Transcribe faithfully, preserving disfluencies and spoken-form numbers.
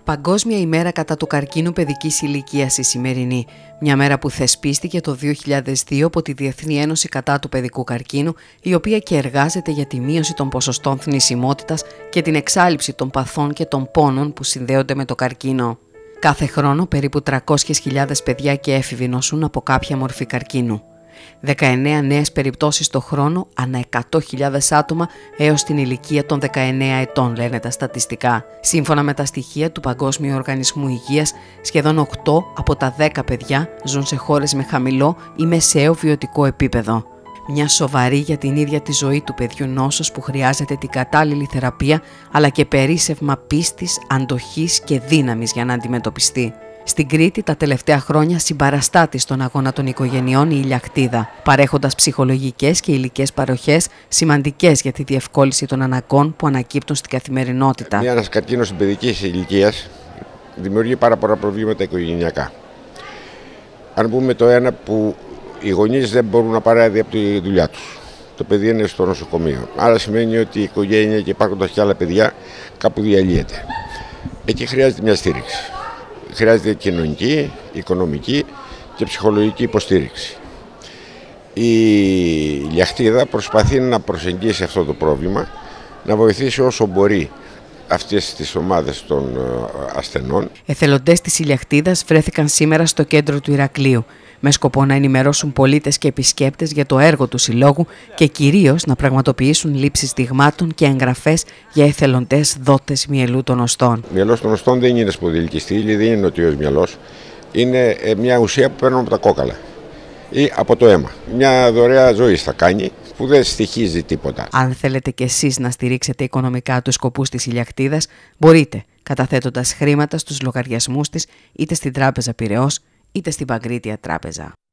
Παγκόσμια ημέρα κατά του καρκίνου παιδικής ηλικίας η σημερινή. Μια μέρα που θεσπίστηκε το δύο χιλιάδες δύο από τη Διεθνή Ένωση κατά του παιδικού καρκίνου, η οποία και εργάζεται για τη μείωση των ποσοστών θνησιμότητας και την εξάλειψη των παθών και των πόνων που συνδέονται με το καρκίνο. Κάθε χρόνο περίπου τριακόσιες χιλιάδες παιδιά και έφηβοι νοσούν από κάποια μορφή καρκίνου. δεκαεννέα νέες περιπτώσεις το χρόνο ανά εκατό χιλιάδες άτομα έως την ηλικία των δεκαεννέα ετών, λένε τα στατιστικά. Σύμφωνα με τα στοιχεία του Παγκόσμιου Οργανισμού Υγείας, σχεδόν οκτώ από τα δέκα παιδιά ζουν σε χώρες με χαμηλό ή μεσαίο βιωτικό επίπεδο. Μια σοβαρή για την ίδια τη ζωή του παιδιού νόσος που χρειάζεται την κατάλληλη θεραπεία, αλλά και περίσσευμα πίστης, αντοχής και δύναμης για να αντιμετωπιστεί. Στην Κρήτη τα τελευταία χρόνια συμπαραστάτη στον αγώνα των οικογενειών η Ηλιακτίδα, παρέχοντας ψυχολογικές και υλικές παροχές σημαντικές για τη διευκόλυνση των αναγκών που ανακύπτουν στην καθημερινότητα. Ένας καρκίνος παιδικής ηλικίας δημιουργεί πάρα πολλά προβλήματα οικογενειακά. Αν πούμε το ένα, που οι γονείς δεν μπορούν να πάρουν άδεια από τη δουλειά τους. Το παιδί είναι στο νοσοκομείο. Άρα σημαίνει ότι η οικογένεια και υπάρχοντας και άλλα παιδιά κάπου διαλύεται. Εκεί χρειάζεται μια στήριξη. Χρειάζεται κοινωνική, οικονομική και ψυχολογική υποστήριξη. Η Ηλιακτίδα προσπαθεί να προσεγγίσει αυτό το πρόβλημα, να βοηθήσει όσο μπορεί αυτές τις ομάδες των ασθενών. Εθελοντές της Ηλιακτίδας βρέθηκαν σήμερα στο κέντρο του Ηρακλείου, με σκοπό να ενημερώσουν πολίτες και επισκέπτες για το έργο του Συλλόγου και κυρίως να πραγματοποιήσουν λήψεις δειγμάτων και εγγραφές για εθελοντές δότες μυελού των οστών. Μυελός των οστών δεν είναι σπονδυλική στήλη, δεν είναι νοτιός μυαλός. Είναι μια ουσία που παίρνουμε από τα κόκαλα ή από το αίμα. Μια δωρεά ζωή θα κάνει, που δεν στοιχίζει τίποτα. Αν θέλετε κι εσείς να στηρίξετε οικονομικά τους σκοπούς της Ηλιακτίδας, μπορείτε καταθέτοντας χρήματα στους λογαριασμούς της είτε στην Τράπεζα Πειραιώς είτε στην Παγκρίτια Τράπεζα.